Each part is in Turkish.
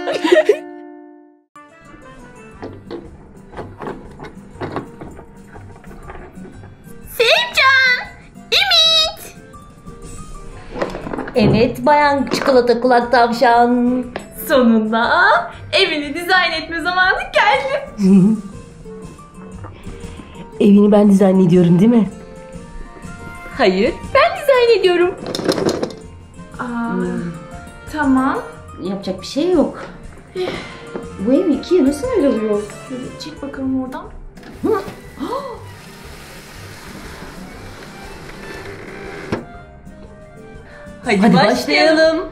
Sevcan! Ümit! Evet bayan çikolata kulak tavşan. Sonunda evini dizayn etme zamanı geldi. Evini ben dizayn ediyorum değil mi? Hayır, ben dizayn ediyorum. Tamam. Yapacak bir şey yok. Bu ev ikiye nasıl ayrılıyor? Şöyle çek bakalım oradan. Hadi başlayalım.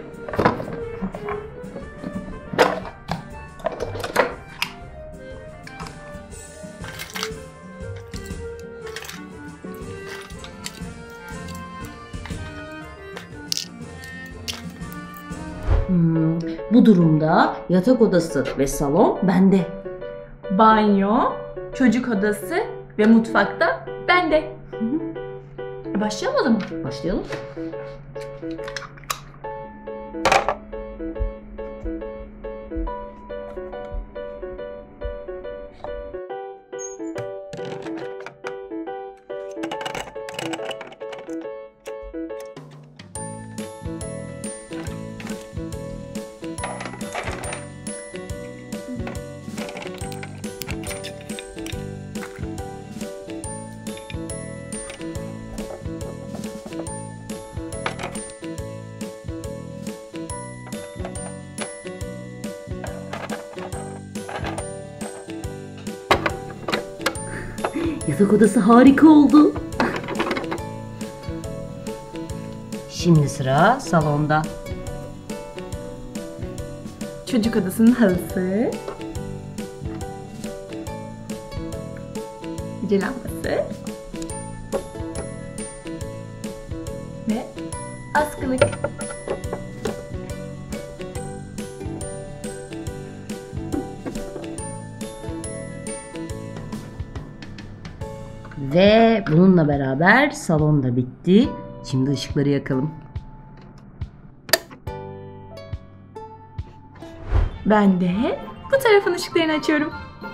Bu durumda yatak odası ve salon bende. Banyo, çocuk odası ve mutfakta bende. Başlayalım mı? Başlayalım. Yatak odası harika oldu. Şimdi sıra salonda. Çocuk odasının halısı. Gece lambası. Ve askılık. Ve bununla beraber salon da bitti. Şimdi ışıkları yakalım. Ben de bu tarafın ışıklarını açıyorum.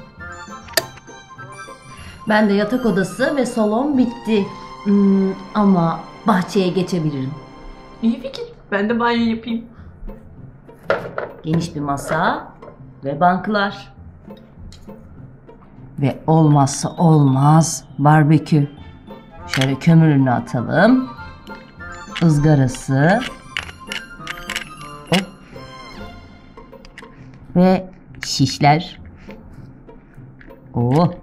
Ben de yatak odası ve salon bitti. Ama bahçeye geçebilirim. İyi fikir. Ben de banyo yapayım. Geniş bir masa ve banklar. Ve olmazsa olmaz barbekü. Şöyle kömürünü atalım. Izgarası. Hop. Ve şişler. Oo.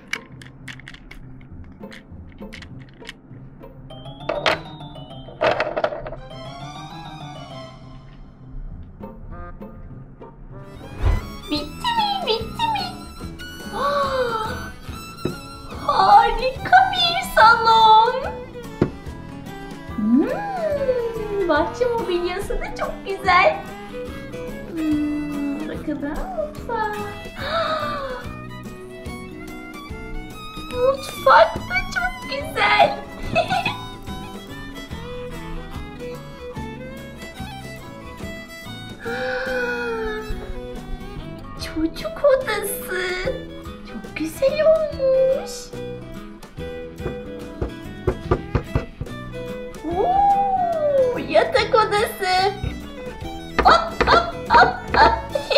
Bitti mi? Bitti mi? Harika bir salon. Bahçe mobilyası da çok güzel. Bakalım mutfak. Mutfak da çok güzel. Çocuk odası. Çok güzel olmuş. Yatak odası. Hop hop hop hop.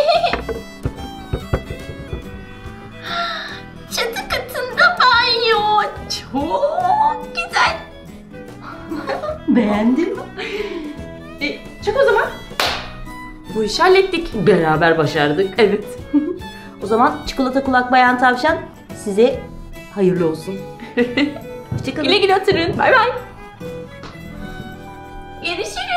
Çatı katında banyo. Çok güzel. Beğendim. Çık o zaman. Bu işi hallettik. Beraber başardık. Evet. O zaman çikolata kulak bayan tavşan size hayırlı olsun. Hoşçakalın. Güle güle oturun. Bay bay. Görüşürüz.